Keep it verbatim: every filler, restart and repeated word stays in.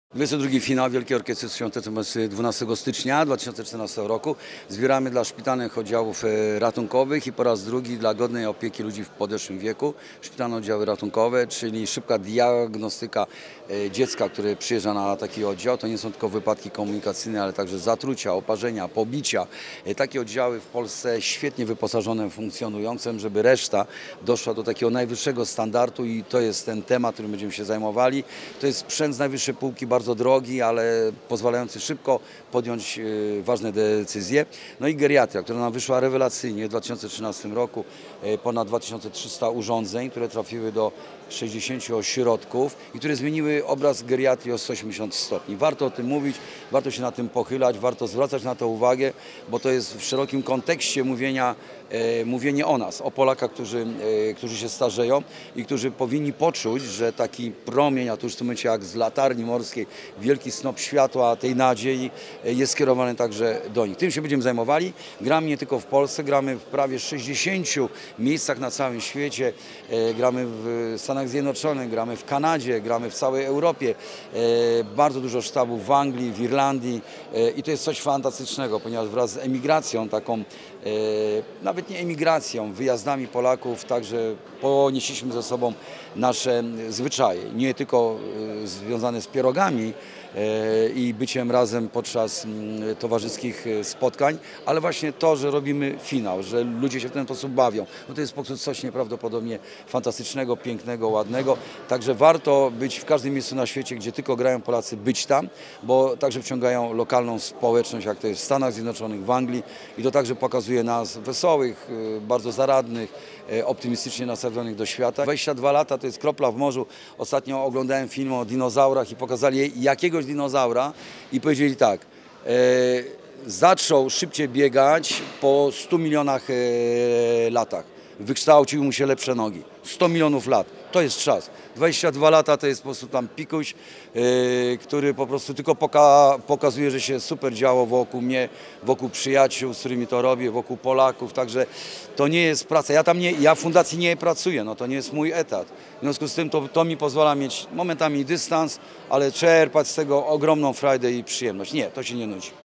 dwudziesty drugi finał Wielkiej Orkiestry Świątecznej dwunastego stycznia dwa tysiące czternastego roku. Zbieramy dla szpitalnych oddziałów ratunkowych i po raz drugi dla godnej opieki ludzi w podeszłym wieku. Szpitalne oddziały ratunkowe, czyli szybka diagnostyka dziecka, które przyjeżdża na taki oddział. To nie są tylko wypadki komunikacyjne, ale także zatrucia, oparzenia, pobicia. Takie oddziały w Polsce świetnie wyposażone, funkcjonujące, żeby reszta doszła do takiego najwyższego standardu i to jest ten temat, którym będziemy się zajmowali. To jest sprzęt z najwyższej półki, bardzo drogi, ale pozwalający szybko podjąć ważne decyzje. No i geriatria, która nam wyszła rewelacyjnie w dwa tysiące trzynastym roku. Ponad dwa tysiące trzysta urządzeń, które trafiły do sześćdziesięciu ośrodków i które zmieniły obraz geriatrii o sto osiemdziesiąt stopni. Warto o tym mówić, warto się na tym pochylać, warto zwracać na to uwagę, bo to jest w szerokim kontekście mówienia, e, mówienie o nas, o Polakach, którzy, e, którzy się starzeją i którzy powinni poczuć, że taki promień, a to już w tym momencie jak z latarni morskiej, wielki snop światła, tej nadziei e, jest skierowany także do nich. Tym się będziemy zajmowali. Gramy nie tylko w Polsce, gramy w prawie sześćdziesięciu miejscach na całym świecie, e, gramy w Stanach Zjednoczonych, gramy w Kanadzie, gramy w całej Europie, e, bardzo dużo sztabów w Anglii, w Irlandii e, i to jest coś fantastycznego, ponieważ wraz z emigracją taką, e, nawet nie emigracją, wyjazdami Polaków także ponieśliśmy ze sobą nasze zwyczaje, nie tylko e, związane z pierogami e, i byciem razem podczas m, towarzyskich spotkań, ale właśnie to, że robimy finał, że ludzie się w ten sposób bawią, no to jest po prostu coś nieprawdopodobnie fantastycznego, pięknego, ładnego. Także warto być w każdym miejscu na świecie, gdzie tylko grają Polacy, być tam, bo także wciągają lokalną społeczność, jak to jest w Stanach Zjednoczonych, w Anglii i to także pokazuje nas wesołych, bardzo zaradnych, optymistycznie nastawionych do świata. dwadzieścia dwa lata to jest kropla w morzu. Ostatnio oglądałem film o dinozaurach i pokazali jakiegoś dinozaura i powiedzieli tak, e, zaczął szybciej biegać po stu milionach e, latach. Wykształciły mu się lepsze nogi. sto milionów lat. To jest czas. dwadzieścia dwa lata to jest po prostu tam pikuś, yy, który po prostu tylko poka pokazuje, że się super działo wokół mnie, wokół przyjaciół, z którymi to robię, wokół Polaków. Także to nie jest praca. Ja tam nie, ja w fundacji nie pracuję, no to nie jest mój etat. W związku z tym to, to mi pozwala mieć momentami dystans, ale czerpać z tego ogromną frajdę i przyjemność. Nie, to się nie nudzi.